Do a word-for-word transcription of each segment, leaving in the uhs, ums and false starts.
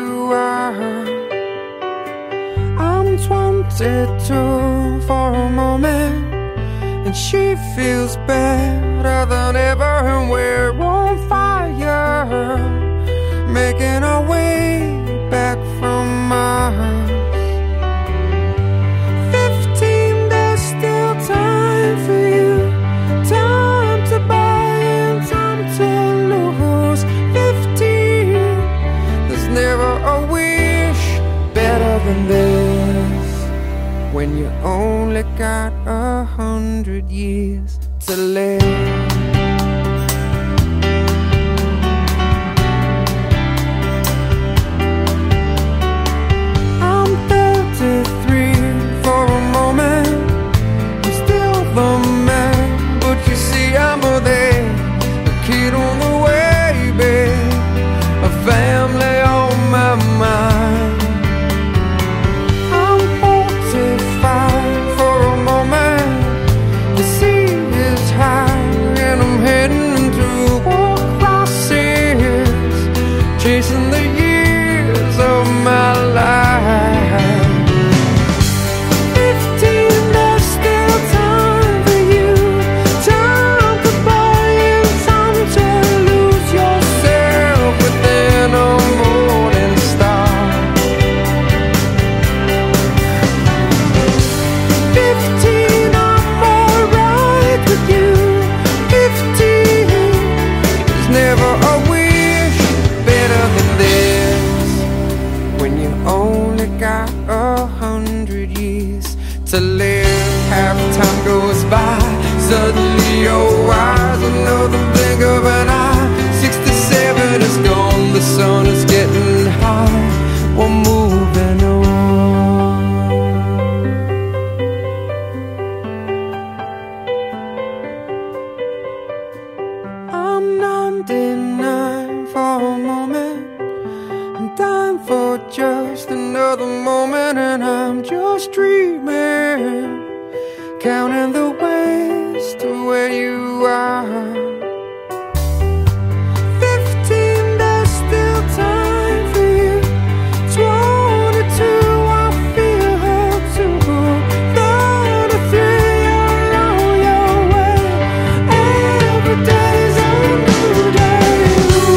you are. I'm twenty-two for a moment, and she feels better than ever, and we're on fire, making our way back from Mars. Fifteen, there's still time for you, time to buy and time to lose. Fifteen, there's never a wish better than this, when you only got a hundred years to live. Chasing the years of my life. Fifteen, there's still time for you, time to buy and time to lose yourself within a morning star. Fifteen, I'm alright with you. Fifteen, there's never a only got a hundred years to live. Half time goes by, suddenly you're wise, another blink of an eye. Sixty-seven is gone, the sun is getting high, we're moving on. I'm ninety-nine for a moment, I'm dying for just another moment, and I'm just dreaming, counting the ways to where you are. Fifteen, there's still time for you. Twenty-two, I feel her too. Thirty-three, you're on your way. Every day's a new day.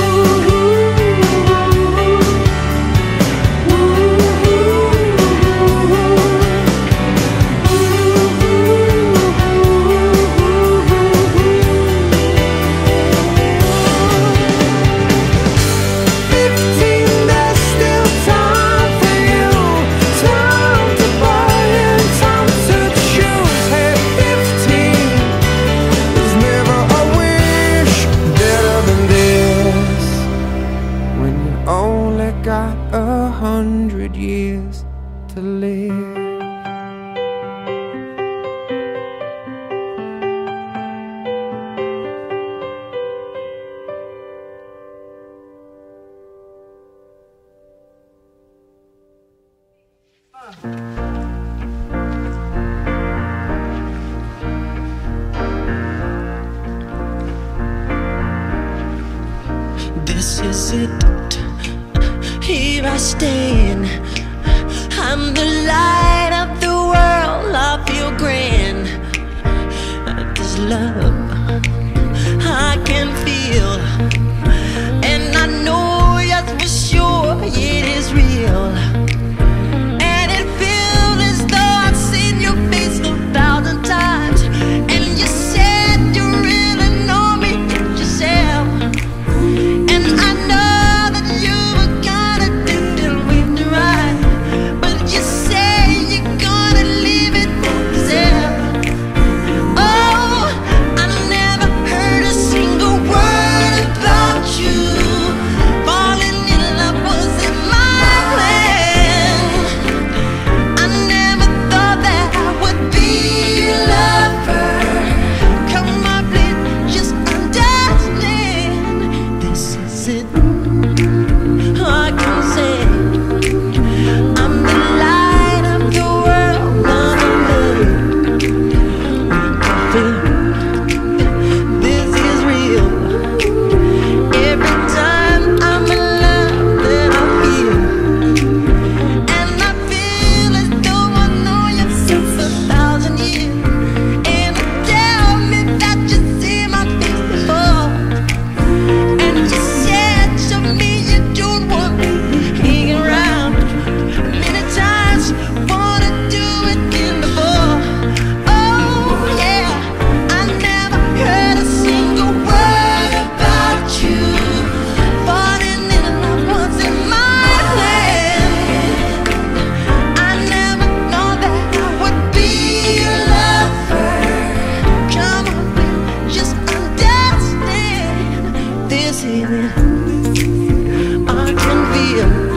Got a hundred years to live. This is it. Here I stand, I'm the light of the world, I feel grand. This love I can feel, and I know, yes for sure, it is real. And it feels as though I've seen your face a thousand times, and you said you really know me yourself. And I know that you you're gonna leave it there. Oh, I I can feel